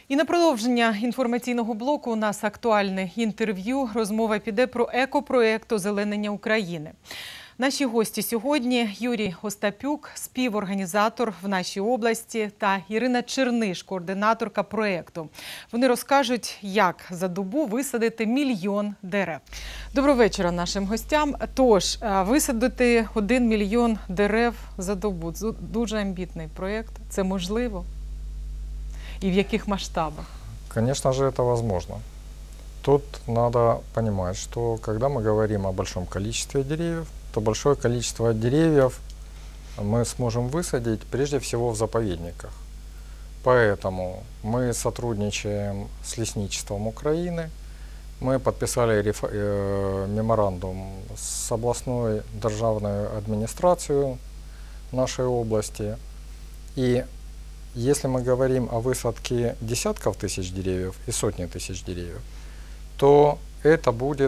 І на продовження інформаційного блоку у нас актуальне інтерв'ю. Розмова піде про екопроєкт «Озеленення України». Наші гості сьогодні – Юрій Остапюк, співорганізатор в нашій області, та Ірина Черниш, координаторка проєкту. Вони розкажуть, як за добу висадити 1 мільйон дерев. Доброго вечора нашим гостям. Тож, висадити 1 мільйон дерев за добу – дуже амбітний проєкт. Це можливо? И в яких масштабах? Конечно же, это возможно. Тут надо понимать, что когда мы говорим о большом количестве деревьев, то большое количество деревьев мы сможем высадить прежде всего в заповедниках. Поэтому мы сотрудничаем с лесничеством Украины. Мы подписали меморандум с областной державной администрацией нашей области. И если мы говорим о высадке десятков тысяч деревьев и сотни тысяч деревьев, то это будет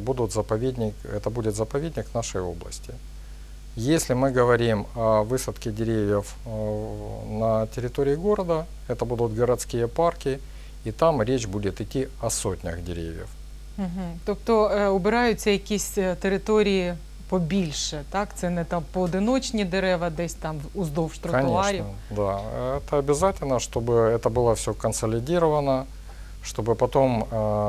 заповедник нашей области. Если мы говорим о высадке деревьев на территории города, это будут городские парки, и там речь будет идти о сотнях деревьев. Тобто обираються якісь території побільше, так? Це не там поодиночні дерева, десь там уздовж тротуарів. Конечно, да. Это обязательно, чтобы это было все консолидировано, чтобы потом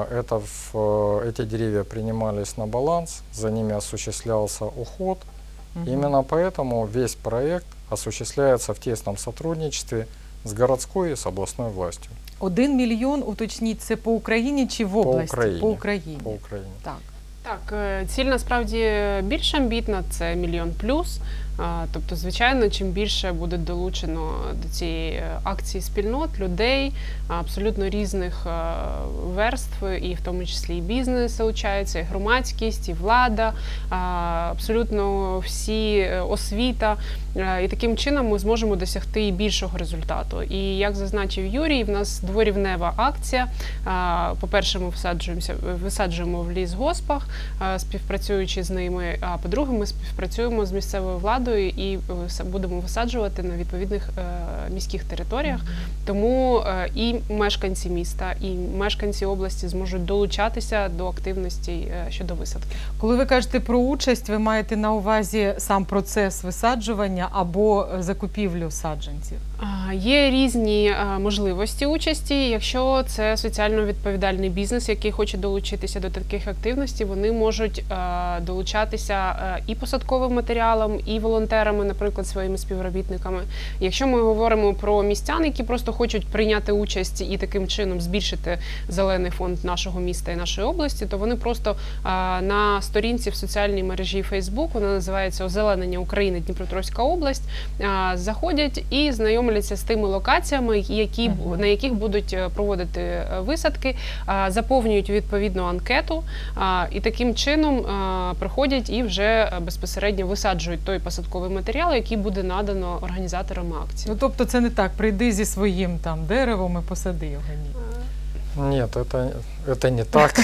эти деревья принимались на баланс, за ними осуществлялся уход. Именно поэтому весь проект осуществляется в тесном сотрудничестве с городской и с областной властью. 1 мільйон, уточніть, це по Україні чи в області? По Україні. По Україні. Так, ціль насправді більш амбітна, це 1 мільйон плюс. Тобто, звичайно, чим більше буде долучено до цієї акції спільнот, людей, абсолютно різних верств, і в тому числі і бізнес залучається, і громадськість, і влада, абсолютно всі освіта. І таким чином ми зможемо досягти і більшого результату. І як зазначив Юрій, в нас дворівнева акція. По-перше, ми висаджуємо в лісгоспах, співпрацюючи з ними, а по-друге, ми співпрацюємо з місцевою владою і будемо висаджувати на відповідних міських територіях. Тому і мешканці міста, і мешканці області зможуть долучатися до активності щодо висадки. Коли ви кажете про участь, ви маєте на увазі сам процес висаджування або закупівлю саджанців? Є різні можливості участі. Якщо це соціально відповідальний бізнес, який хоче долучитися до таких активностей, вони можуть долучатися і посадковим матеріалом, і волонтерами, наприклад, своїми співробітниками. Якщо ми говоримо про містян, які просто хочуть прийняти участь і таким чином збільшити зелений фонд нашого міста і нашої області, то вони просто на сторінці в соціальній мережі Facebook, вона називається «Озеленення України. Дніпропетровська область», заходять і знайомляться з тими локаціями, на яких будуть проводити висадки, заповнюють відповідну анкету і таким чином приходять і вже безпосередньо висаджують той посадковий матеріал, який буде надано організаторам акції. Ну, тобто це не так, прийди зі своїм там деревом і посади його, ні? Нет, это не так.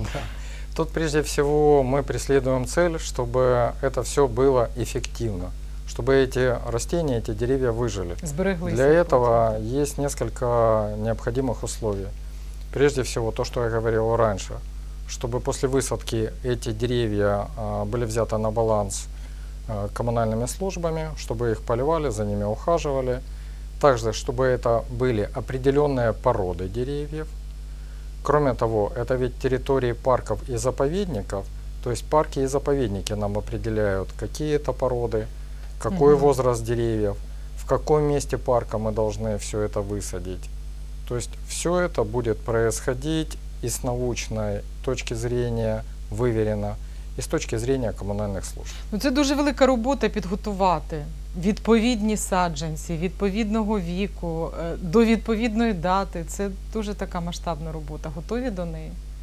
Тут прежде всего мы преследуем цель, чтобы это все было эффективно, чтобы эти растения, эти деревья выжили. Для этого есть несколько необходимых условий. Прежде всего, то, что я говорил раньше, чтобы после высадки эти деревья были взяты на баланс коммунальными службами, чтобы их поливали, за ними ухаживали. Также, чтобы это были определенные породы деревьев. Кроме того, это ведь территории парков и заповедников, то есть парки и заповедники нам определяют, какие это породы, какой возраст деревьев, в каком месте парка мы должны все это высадить. То есть все это будет происходить и с научной точки зрения выверено, і з точки зрення комунальних служб. Ну, це дуже велика робота підготувати відповідні саджанці, відповідного віку, до відповідної дати. Це дуже така масштабна робота. Готові до неї?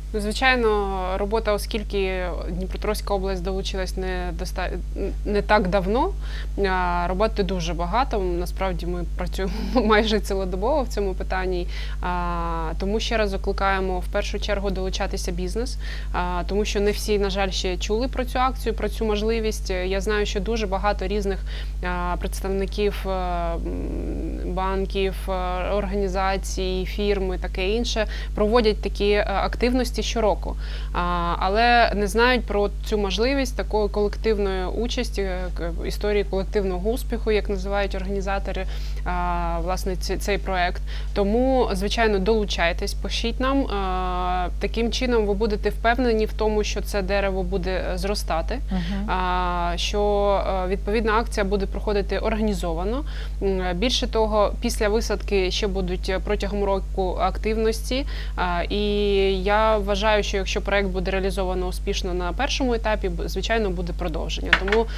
Звичайно, робота, оскільки Дніпропетровська область долучилась не так давно, роботи дуже багато. Насправді ми працюємо майже цілодобово в цьому питанні. Тому ще раз закликаємо в першу чергу долучатися бізнес, тому що не всі, на жаль, ще чули про цю акцію, про цю можливість. Я знаю, що дуже багато різних представників банків, організацій, фірм і таке інше проводять такі активності щороку, але не знають про цю можливість такої колективної участі, історії колективного успіху, як називають організатори, власне, цей проект. Тому, звичайно, долучайтесь, пишіть нам. Таким чином ви будете впевнені в тому, що це дерево буде зростати, що відповідна акція буде проходити організовано. Більше того, після висадки ще будуть протягом року активності, і я вважаю, що якщо проект буде реалізовано успішно на першому етапі, звичайно, буде продовження. Тому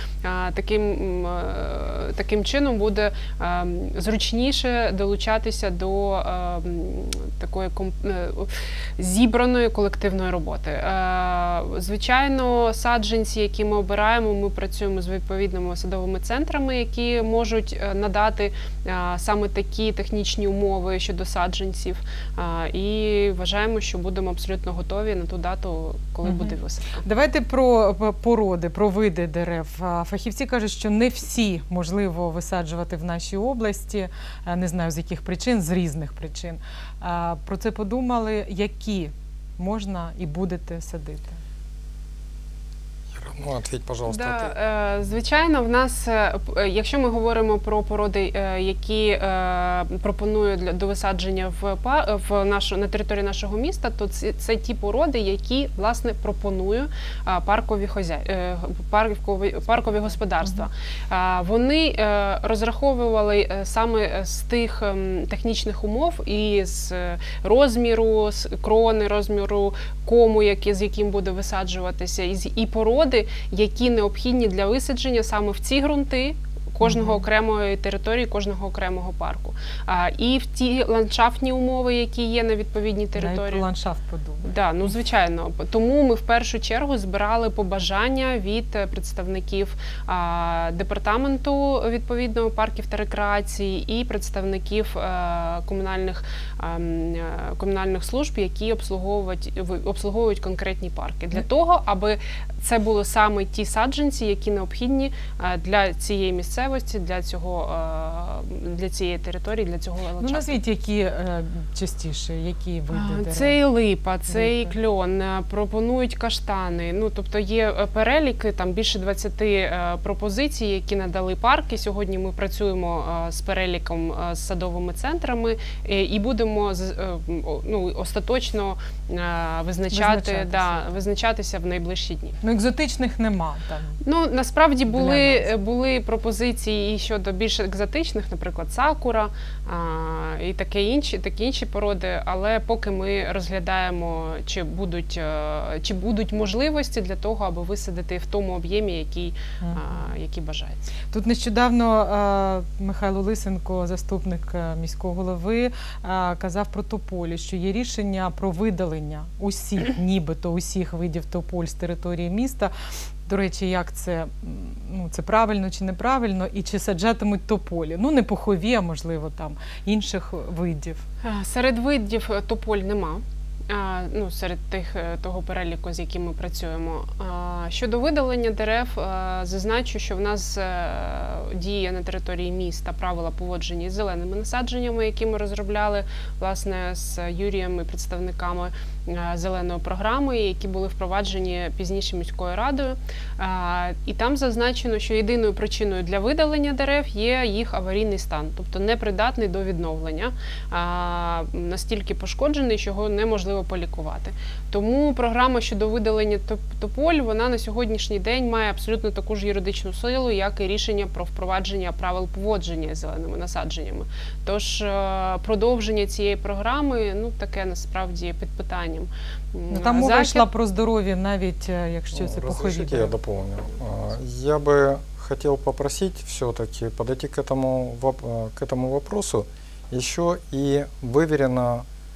таким чином буде зручніше долучатися до такої зібраної колективної роботи. Звичайно, саджанці, які ми обираємо, ми працюємо з відповідними садовими центрами, які можуть надати саме такі технічні умови щодо саджанців. І вважаємо, що будемо абсолютно готові на ту дату, коли буде висадка. Давайте про породи, про види дерев. Фахівці кажуть, що не всі можливо висаджувати в нашій області, не знаю з яких причин, з різних причин. Про це подумали, які можна і будете садити? Ну, ответь, пожалуйста. Да, звичайно, в нас, якщо ми говоримо про породи, які пропонують до висадження на території нашого міста, то це ті породи, які, власне, пропонують паркові господарства. Вони розраховували саме з тих технічних умов і з розміру, з крони, розміру кому, з яким буде висаджуватися, і породи, які необхідні для висадження саме в ці ґрунти кожного окремої території, кожного окремого парку. І в ті ландшафтні умови, які є на відповідній території. Навіть про ландшафт подумали. Да, ну, звичайно. Тому ми в першу чергу збирали побажання від представників департаменту відповідного парків та рекреації і представників комунальних служб, які обслуговують конкретні парки. Для того, аби це були саме ті саджанці, які необхідні для цієї місцевості, для цієї території, для цього ландшафту. Ну, назвіть, які частіше, які види дерев? Це і липа, це і кльон, пропонують каштани. Ну, тобто є переліки, там більше 20 пропозицій, які надали парки. Сьогодні ми працюємо з переліком з садовими центрами і будемо остаточно визначатися в найближчі дні. Ну, екзотичних нема там. Ну, насправді були пропозиції і щодо більш екзотичних, наприклад, сакура і такі інші породи, але поки ми розглядаємо, чи будуть можливості для того, аби висадити в тому об'ємі, який бажається. Тут нещодавно Михайло Лисенко, заступник міського голови, казав про тополі, що є рішення про видалення нібито усіх видів тополь з території міста. До речі, як це правильно чи неправильно, і чи саджатимуть тополі? Ну, не пухові, а можливо там інших видів. Серед видів тополь нема. Серед того переліку, з яким ми працюємо. Щодо видалення дерев, зазначу, що в нас діє на території міста правила поводження із зеленими насадженнями, які ми розробляли, власне, з Юрієм і представниками зеленої програми, які були впроваджені пізніше міською радою. І там зазначено, що єдиною причиною для видалення дерев є їх аварійний стан, тобто непридатний до відновлення, настільки пошкоджений, що його неможливо полікувати. Тому програма щодо видалення тополь, вона на сьогоднішній день має абсолютно таку ж юридичну силу, як і рішення про впровадження правил поводження з зеленими насадженнями. Тож продовження цієї програми, таке насправді під питанням. Там мова йшла про здоров'я, навіть якщо це пухові. Разрешите, я дополню. Я бы хотел попросить все-таки подойти к этому вопросу еще и выверенно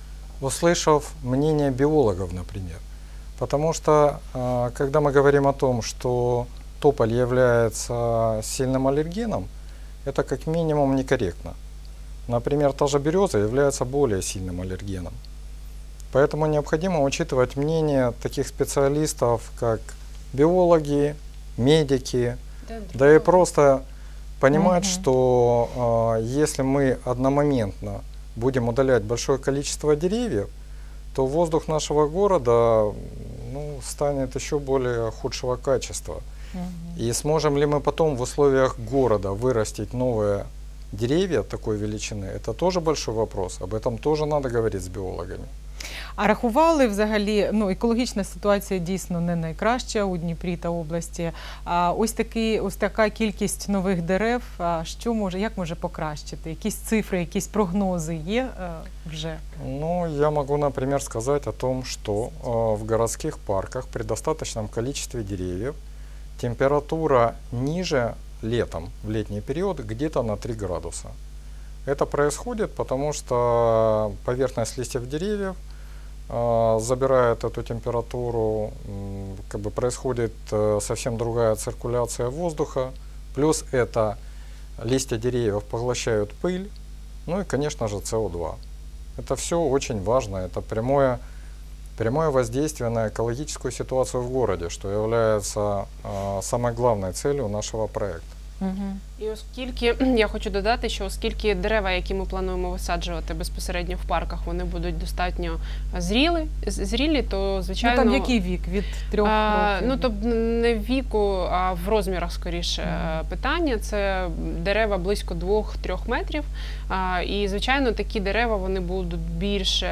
услышав мнение биологов, например. Потому что, когда мы говорим о том, что тополь является сильным аллергеном, это как минимум некорректно. Например, та же береза является более сильным аллергеном. Поэтому необходимо учитывать мнение таких специалистов, как биологи, медики, да и просто понимать, что если мы одномоментно будем удалять большое количество деревьев, то воздух нашего города станет еще более худшего качества. И сможем ли мы потом в условиях города вырастить новые деревья такой величины, это тоже большой вопрос. Об этом тоже надо говорить с биологами. А рахували взагалі, екологічна ситуація дійсно не найкраща у Дніпрі та області. Ось така кількість нових дерев, як може покращити? Якісь цифри, якісь прогнози є вже? Я могу, например, сказать о том, что в городских парках при достаточном количестве деревьев температура ниже летом, в летний период, где-то на 3 градуса. Это происходит, потому что поверхность листьев деревьев забирает эту температуру, происходит совсем другая циркуляция воздуха, плюс это листья деревьев поглощают пыль, и, конечно же, СО2. Это все очень важно, это прямое воздействие на экологическую ситуацию в городе, что является самой главной целью нашего проекта. І оскільки, я хочу додати, що оскільки дерева, які ми плануємо висаджувати безпосередньо в парках, вони будуть достатньо зрілі, то, звичайно... там який вік? Від 3 років? Тобто не в віку, а в розмірах, скоріше, питання. Це дерева близько 2-3 метрів. І, звичайно, такі дерева, вони будуть більш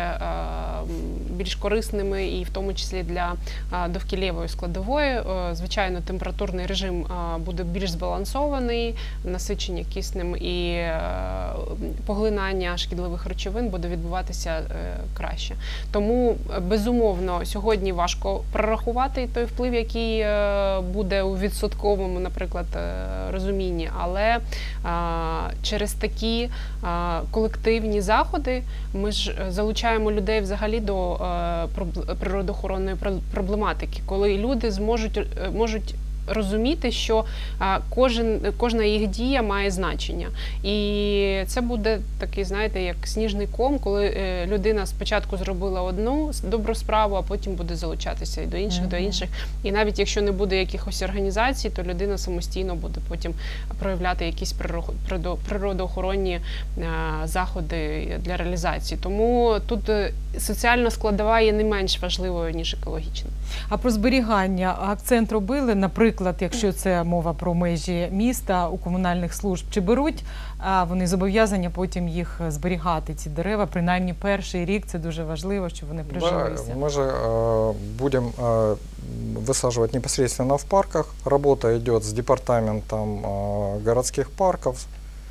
корисними і в тому числі для довкіллєвої складової. Звичайно, температурний режим буде більш збалансований, насичення киснем і поглинання шкідливих речовин буде відбуватися краще. Тому, безумовно, сьогодні важко прорахувати той вплив, який буде у відсотковому, наприклад, розумінні, але через такі колективні заходи ми ж залучаємо людей взагалі до природоохоронної проблематики, коли люди можуть розуміти, що кожна їх дія має значення. І це буде такий, знаєте, як сніжний ком, коли людина спочатку зробила одну добру справу, а потім буде залучатися і до інших. І навіть якщо не буде якихось організацій, то людина самостійно буде потім проявляти якісь природоохоронні заходи для реалізації. Тому тут соціальна складова є не менш важливою, ніж екологічна. А про зберігання акцент робили, наприклад, якщо це мова про межі міста, у комунальних служб, чи беруть вони зобов'язані потім їх зберігати, ці дерева, принаймні перший рік, це дуже важливо, щоб вони прижилися? Да, мы же будем высаживать непосредственно в парках. Работа идет с департаментом городских парков,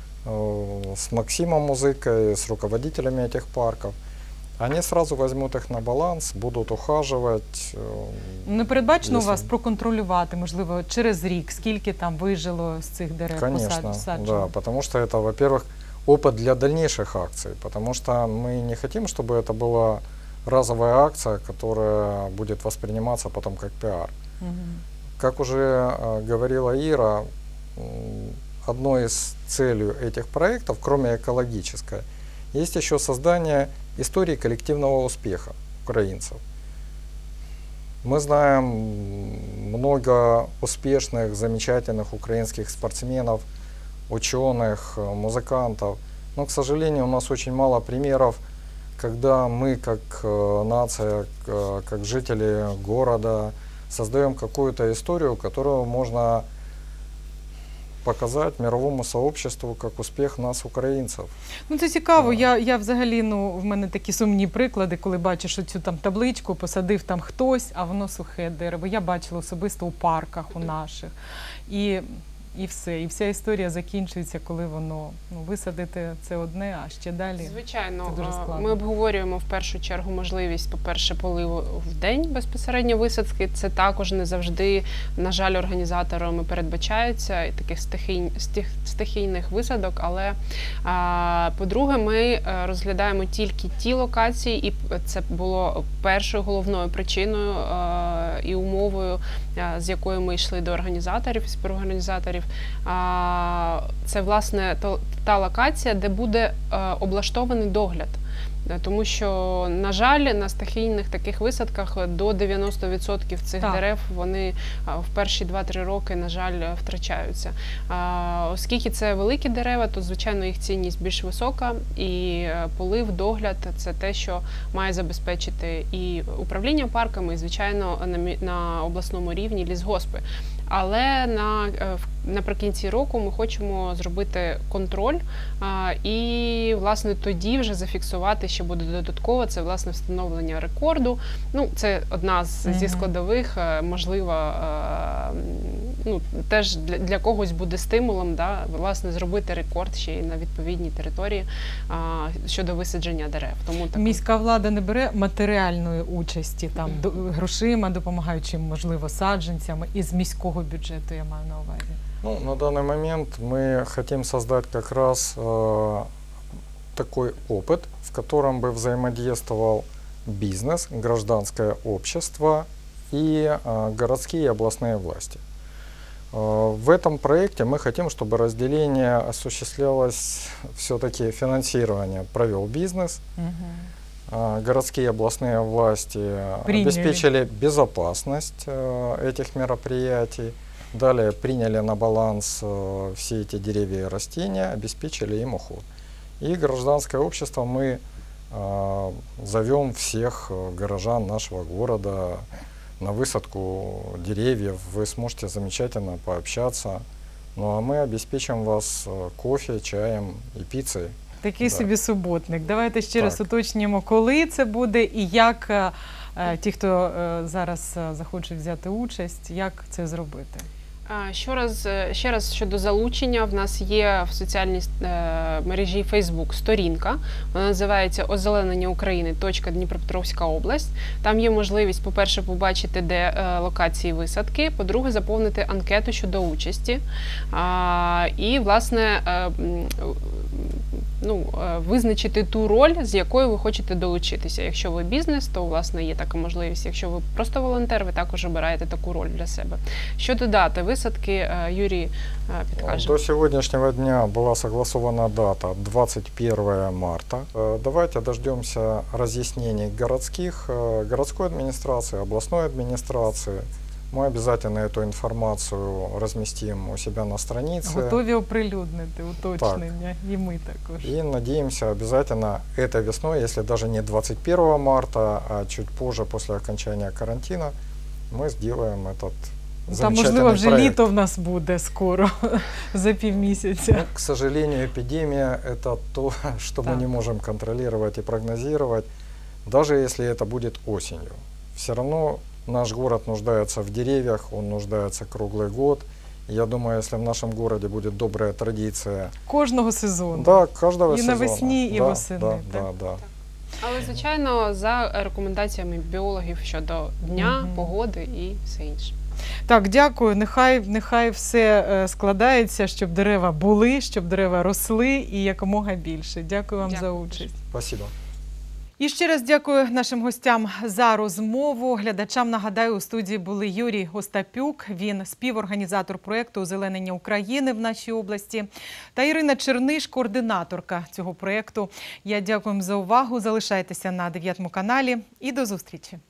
с Максимом Музыкой, с руководителями этих парков. Они сразу возьмут их на баланс, будут ухаживать. Не передбачено у вас проконтролювати, можливо, через рік, скільки там вижило з цих дерев посаджено? Конечно, да, потому что это, во-первых, опыт для дальнейших акций, потому что мы не хотим, чтобы это была разовая акция, которая будет восприниматься потом как пиар. Как уже говорила Ира, одной из целей этих проектов, кроме экологической, есть еще создание истории коллективного успеха украинцев. Мы знаем много успешных, замечательных украинских спортсменов, ученых, музыкантов, но, к сожалению, у нас очень мало примеров, когда мы, как нация, как жители города, создаем какую-то историю, которую можно показати мировому сообществу як успіх нас, українців. Це цікаво. Я взагалі, в мене такі сумні приклади, коли бачиш оцю там табличку, посадив там хтось, а воно сухе дерево. Я бачила особисто у парках у наших. І і все. І вся історія закінчується, коли воно, висадити це одне, а ще далі. Звичайно, це дуже складно. Ми обговорюємо в першу чергу можливість, по-перше, поливу в день безпосередньо висадки. Це також не завжди, на жаль, організаторами передбачається і таких стихійних висадок. Але, по-друге, ми розглядаємо тільки ті локації, і це було першою головною причиною і умовою, з якою ми йшли до організаторів, співорганізаторів. Це, власне, та локація, де буде облаштований догляд. Тому що, на жаль, на стихійних таких висадках до 90% цих дерев, вони в перші 2-3 роки, на жаль, втрачаються. Оскільки це великі дерева, то, звичайно, їх цінність більш висока, і полив, догляд – це те, що має забезпечити і управління парками, і, звичайно, на обласному рівні лісгоспи. Але наприкінці року ми хочемо зробити контроль і, власне, тоді вже зафіксувати, що буде додатково, це, власне, встановлення рекорду. Це одна зі складових, можливо, теж для когось буде стимулом, власне, зробити рекорд ще й на відповідній території щодо висадження дерев. Тому міська влада не бере матеріальної участі, грошима, допомагаючи, можливо, саджанцями, із міського бюджету, я маю на увазі? На данный момент мы хотим создать как раз такой опыт, в котором бы взаимодействовал бизнес, гражданское общество и городские и областные власти. В этом проекте мы хотим, чтобы разделение осуществлялось, все-таки финансирование провел бизнес, городские и областные власти обеспечили безопасность этих мероприятий, далее приняли на баланс все эти деревья и растения, обеспечили им уход. И гражданское общество мы зовем всех горожан нашего города на высадку деревьев. Вы сможете замечательно пообщаться. А мы обеспечим вас кофе, чаем и пиццей. Такий собі суботник. Давайте ще раз уточнимо, коли це буде і як ті, хто зараз захочуть взяти участь, як це зробити. Ще раз щодо залучення, в нас є в соціальній мережі Facebook сторінка, вона називається «Озеленення України. Дніпропетровська область». Там є можливість, по-перше, побачити, де локації висадки, по-друге, заповнити анкету щодо участі і, власне, визначити ту роль, з якою ви хочете долучитися. Якщо ви бізнес, то, власне, є така можливість. Якщо ви просто волонтер, ви також обираєте таку роль для себе. Щодо дати висадки, Юрій підкаже. До сегодняшнего дня была согласована дата 21 марта. Давайте дождемся разъяснений городской администрации, областной администрации. Мы обязательно эту информацию разместим у себя на странице. Готові оприлюднити уточнення, і ми також. И надеемся обязательно этой весной, если даже не 21 марта, а чуть позже, после окончания карантина, мы сделаем этот замечательный можливо, вже проект. літо в нас буде скоро, за півмісяця. К сожалению, эпидемия – это то, что мы не можем контролировать и прогнозировать, даже если это будет осенью. Все равно наш город нуждается в деревьях, он нуждается круглый год. Я думаю, если в нашем городе будет добрая традиция... Кожного сезону. Да, каждого сезона. І навесні, і восени. Да. Але, звичайно, за рекомендаціями біологів щодо дня, погоди і все інше. Так, дякую. Нехай все складається, щоб дерева були, щоб дерева росли і якомога більше. Дякую вам за участь. Спасибо. І ще раз дякую нашим гостям за розмову. Глядачам нагадаю, у студії були Юрій Остапюк, він співорганізатор проєкту «Озеленення України» в нашій області, та Ірина Черниш, координаторка цього проєкту. Я дякую вам за увагу. Залишайтеся на 9 каналі і до зустрічі.